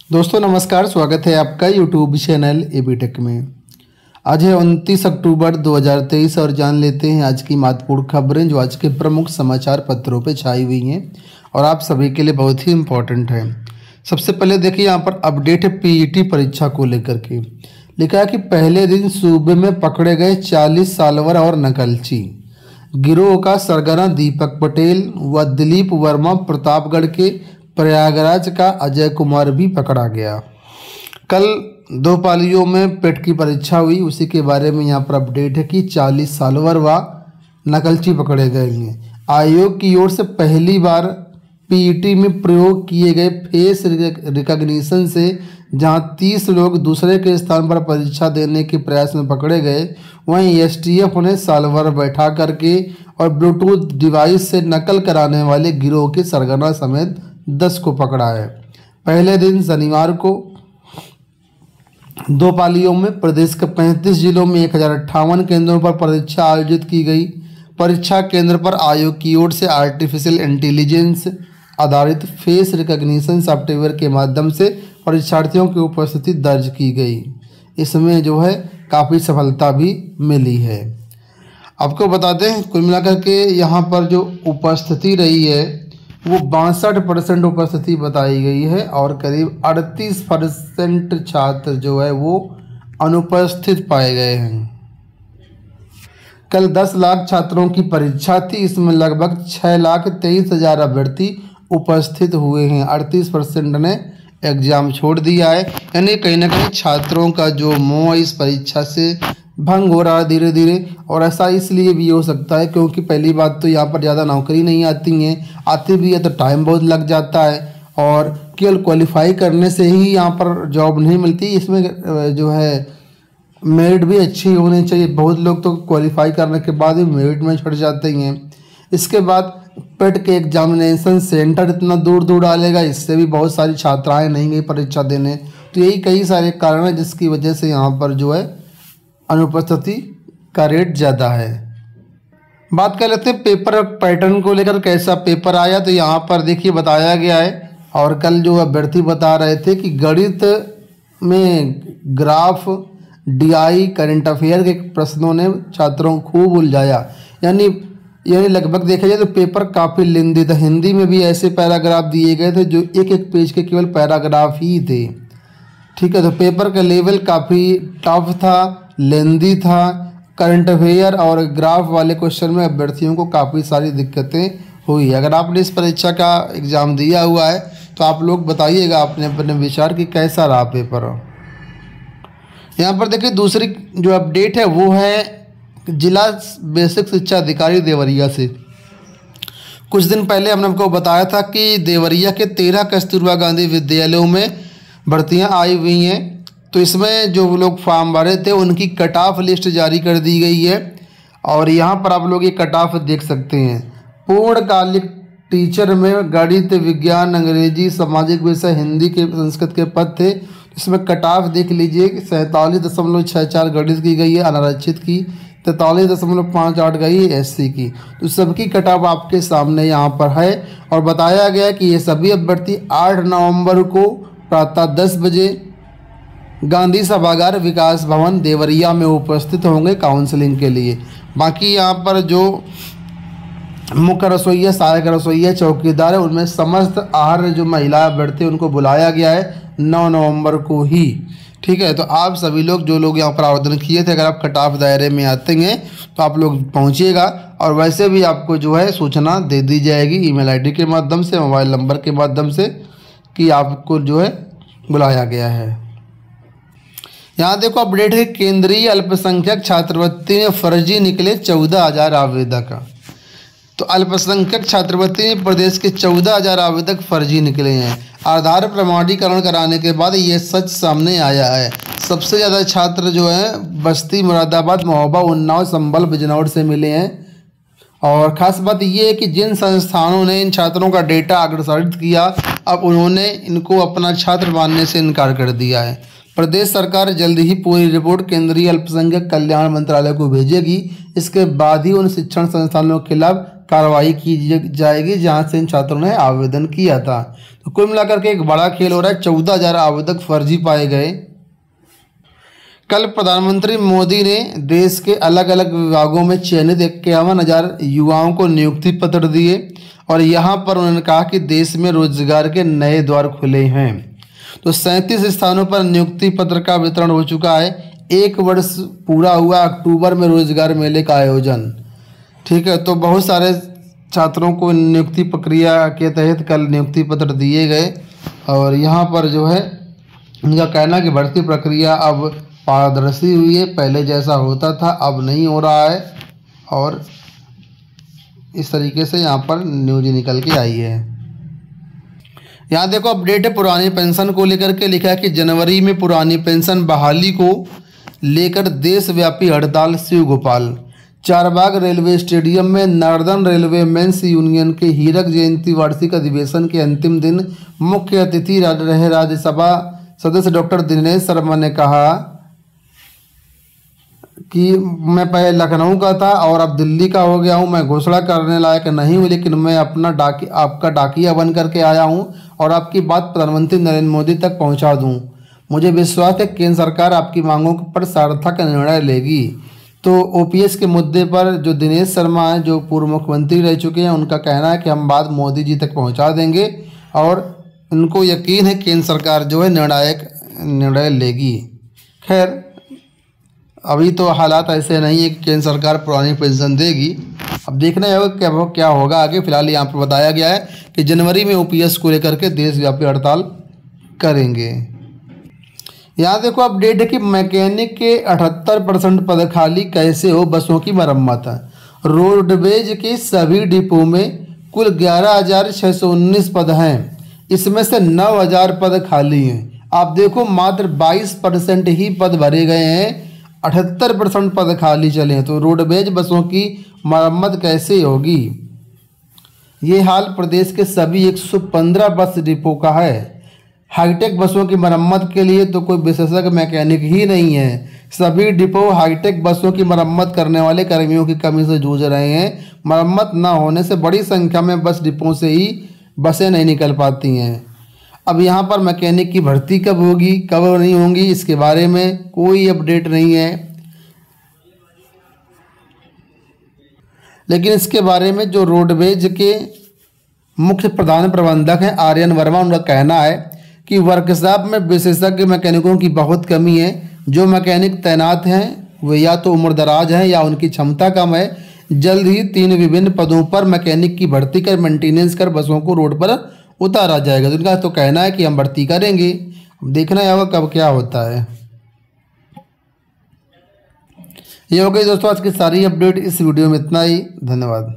दोस्तों नमस्कार, स्वागत है आपका यूट्यूब चैनल एबी टेक में। आज है 29 अक्टूबर 2023 और जान लेते हैं आज की महत्वपूर्ण खबरें जो आज के प्रमुख समाचार पत्रों पे छाई हुई हैं और आप सभी के लिए बहुत ही इम्पोर्टेंट है। सबसे पहले देखिए यहाँ पर अपडेट है पीईटी परीक्षा को लेकर के। लिखा है कि पहले दिन सूबे में पकड़े गए 40 सालवर और नकलची। गिरोह का सरगना दीपक पटेल व दिलीप वर्मा प्रतापगढ़ के प्रयागराज का अजय कुमार भी पकड़ा गया। कल 2 पालियों में पेट की परीक्षा हुई, उसी के बारे में यहाँ पर अपडेट है कि 40 सालवर व नकलची पकड़े गए हैं। आयोग की ओर से पहली बार पीईटी में प्रयोग किए गए फेस रिकॉग्निशन से जहां 30 लोग दूसरे के स्थान पर परीक्षा देने के प्रयास में पकड़े गए, वहीं एसटीएफ ने सालवर बैठा करके और ब्लूटूथ डिवाइस से नकल कराने वाले गिरोह के सरगना समेत 10 को पकड़ा है। पहले दिन शनिवार को 2 पालियों में प्रदेश के 35 जिलों में 1058 केंद्रों पर परीक्षा आयोजित की गई। परीक्षा केंद्र पर आयोग की ओर से आर्टिफिशियल इंटेलिजेंस आधारित फेस रिकॉग्निशन सॉफ्टवेयर के माध्यम से परीक्षार्थियों की उपस्थिति दर्ज की गई। इसमें जो है काफ़ी सफलता भी मिली है। आपको बता दें कुल मिलाकर के यहाँ पर जो उपस्थिति रही है वो 62% उपस्थिति बताई गई है और करीब 38% छात्र जो है वो अनुपस्थित पाए गए हैं। कल 10 लाख छात्रों की परीक्षा थी, इसमें लगभग 6,23,000 अभ्यर्थी उपस्थित हुए हैं। 38% ने एग्ज़ाम छोड़ दिया है, यानी कहीं ना कहीं छात्रों का जो मोह इस परीक्षा से भंग हो रहा है धीरे धीरे। और ऐसा इसलिए भी हो सकता है क्योंकि पहली बात तो यहाँ पर ज़्यादा नौकरी नहीं आती हैं, आती भी है तो टाइम बहुत लग जाता है और केवल क्वालिफाई करने से ही यहाँ पर जॉब नहीं मिलती। इसमें जो है मेरिट भी अच्छी होनी चाहिए। बहुत लोग तो क्वालिफाई करने के बाद ही मेरिट में छट जाते हैं। इसके बाद पेट के एग्जामिनेशन सेंटर इतना दूर दूर डालेगा, इससे भी बहुत सारी छात्राएँ नहीं गई परीक्षा देने। तो यही कई सारे कारण हैं जिसकी वजह से यहाँ पर जो है अनुपस्थिति का रेट ज़्यादा है। बात कर लेते हैं पेपर पैटर्न को लेकर, कैसा पेपर आया। तो यहाँ पर देखिए बताया गया है और कल जो अभ्यर्थी बता रहे थे कि गणित में ग्राफ, डीआई, करंट अफेयर के प्रश्नों ने छात्रों को खूब उलझाया। यानी लगभग देखा जाए तो पेपर काफ़ी लेंदी था। हिंदी में भी ऐसे पैराग्राफ दिए गए थे जो एक एक पेज के केवल पैराग्राफ ही थे। ठीक है, तो पेपर का लेवल काफ़ी टफ था, लेंदी था। करंट अफेयर और ग्राफ वाले क्वेश्चन में अभ्यर्थियों को काफ़ी सारी दिक्कतें हुई। अगर आपने इस परीक्षा का एग्ज़ाम दिया हुआ है तो आप लोग बताइएगा अपने अपने विचार कि कैसा रहा पेपर। यहाँ पर देखिए दूसरी जो अपडेट है वो है जिला बेसिक शिक्षा अधिकारी देवरिया से। कुछ दिन पहले हमने आपको बताया था कि देवरिया के 13 कस्तूरबा गांधी विद्यालयों में भर्तियां आई हुई हैं। तो इसमें जो लोग फॉर्म भरे थे उनकी कट ऑफ लिस्ट जारी कर दी गई है और यहाँ पर आप लोग ये कट ऑफ देख सकते हैं। पूर्णकालिक टीचर में गणित, विज्ञान, अंग्रेजी, सामाजिक विषय, हिंदी के, संस्कृत के पद थे। इसमें कट ऑफ देख लीजिए 47.64 गणित की गई है, अनारक्षित की 43.58 गई है, एससी की। तो सबकी कट ऑफ आपके सामने यहाँ पर है और बताया गया कि ये सभी अभ्यर्थी 8 नवंबर को प्रातः 10 बजे गांधी सभागार विकास भवन देवरिया में उपस्थित होंगे काउंसलिंग के लिए। बाकी यहाँ पर जो मुख्य रसोइया, सहायक रसोइया, चौकीदार है, उनमें समस्त आहार जो महिला अभ्यर्थी उनको बुलाया गया है 9 नवंबर को ही। ठीक है, तो आप सभी लोग जो लोग यहाँ पर आवेदन किए थे, अगर आप कट ऑफ दायरे में आते हैं तो आप लोग पहुँचिएगा और वैसे भी आपको जो है सूचना दे दी जाएगी ईमेल आईडी के माध्यम से, मोबाइल नंबर के माध्यम से कि आपको जो है बुलाया गया है। यहाँ देखो अपडेट है केंद्रीय अल्पसंख्यक छात्रवृत्ति में फर्जी निकले 14,000 आवेदक। तो अल्पसंख्यक छात्रवृत्ति में प्रदेश के 14,000 आवेदक फर्जी निकले हैं। आधार प्रमाणीकरण कराने के बाद ये सच सामने आया है। सबसे ज़्यादा छात्र जो हैं बस्ती, मुरादाबाद, महोबा, उन्नाव, संभल, बिजनौर से मिले हैं। और ख़ास बात ये है कि जिन संस्थानों ने इन छात्रों का डेटा अग्रसारित किया, अब उन्होंने इनको अपना छात्र मानने से इनकार कर दिया है। प्रदेश सरकार जल्द ही पूरी रिपोर्ट केंद्रीय अल्पसंख्यक कल्याण मंत्रालय को भेजेगी। इसके बाद ही उन शिक्षण संस्थानों के खिलाफ कार्रवाई की जाएगी जहां से इन छात्रों ने आवेदन किया था। तो कुल मिलाकर के एक बड़ा खेल हो रहा है। 14,000 आवेदक फर्जी पाए गए। कल प्रधानमंत्री मोदी ने देश के अलग अलग विभागों में चयनित 51,000 युवाओं को नियुक्ति पत्र दिए और यहाँ पर उन्होंने कहा कि देश में रोजगार के नए द्वार खुले हैं। तो 37 स्थानों पर नियुक्ति पत्र का वितरण हो चुका है। 1 वर्ष पूरा हुआ अक्टूबर में रोजगार मेले का आयोजन। ठीक है, तो बहुत सारे छात्रों को नियुक्ति प्रक्रिया के तहत कल नियुक्ति पत्र दिए गए और यहाँ पर जो है उनका कहना कि भर्ती प्रक्रिया अब पारदर्शी हुई है, पहले जैसा होता था अब नहीं हो रहा है और इस तरीके से यहाँ पर न्यूज निकल के आई है। यहाँ देखो अपडेट है पुरानी पेंशन को लेकर के। लिखा है कि जनवरी में पुरानी पेंशन बहाली को लेकर देशव्यापी हड़ताल। शिव गोपाल। चारबाग रेलवे स्टेडियम में नॉर्दर्न रेलवे मेंस यूनियन के हीरक जयंती वार्षिक अधिवेशन के अंतिम दिन मुख्य अतिथि रहे राज्यसभा सदस्य डॉक्टर दिनेश शर्मा ने कहा कि मैं पहले लखनऊ का था और अब दिल्ली का हो गया हूँ। मैं घोषणा करने लायक नहीं हूँ, लेकिन मैं अपना आपका डाकिया बन करके आया हूँ और आपकी बात प्रधानमंत्री नरेंद्र मोदी तक पहुँचा दूँ। मुझे विश्वास है केंद्र सरकार आपकी मांगों पर सार्थक निर्णय लेगी। तो ओपीएस के मुद्दे पर जो दिनेश शर्मा हैं, जो पूर्व मुख्यमंत्री रह चुके हैं, उनका कहना है कि हम बात मोदी जी तक पहुँचा देंगे और उनको यकीन है केंद्र सरकार जो है निर्णायक निर्णय लेगी। खैर अभी तो हालात ऐसे नहीं है कि केंद्र सरकार पुरानी पेंशन देगी। अब देखना है क्या होगा आगे। फिलहाल यहाँ पर बताया गया है कि जनवरी में ओपीएस को लेकर के देशव्यापी हड़ताल करेंगे। यहाँ देखो अपडेट है कि मैकेनिक के 78% पद खाली, कैसे हो बसों की मरम्मत। रोडवेज के सभी डिपो में कुल 11,619 पद हैं, इसमें से 9,000 पद खाली हैं। आप देखो मात्र 22% ही पद भरे गए हैं, 78% पद खाली चले हैं। तो रोडवेज बसों की मरम्मत कैसे होगी। ये हाल प्रदेश के सभी 115 बस डिपो का है। हाईटेक बसों की मरम्मत के लिए तो कोई विशेषज्ञ मैकेनिक ही नहीं है। सभी डिपो हाईटेक बसों की मरम्मत करने वाले कर्मियों की कमी से जूझ रहे हैं। मरम्मत न होने से बड़ी संख्या में बस डिपो से ही बसें नहीं निकल पाती हैं। अब यहाँ पर मैकेनिक की भर्ती कब होगी कब नहीं होगी इसके बारे में कोई अपडेट नहीं है, लेकिन इसके बारे में जो रोडवेज के मुख्य प्रधान प्रबंधक हैं आर्यन वर्मा, उनका कहना है कि वर्कशॉप में विशेषज्ञ मैकेनिकों की बहुत कमी है। जो मैकेनिक तैनात हैं वे या तो उम्रदराज हैं या उनकी क्षमता कम है। जल्द ही 3 विभिन्न पदों पर मैकेनिक की भर्ती कर मेंटेनेंस कर बसों को रोड पर उतारा जाएगा। तो उनका तो कहना है कि हम भर्ती करेंगे। अब देखना है कब क्या होता है। ये हो गई दोस्तों आज की सारी अपडेट। इस वीडियो में इतना ही। धन्यवाद।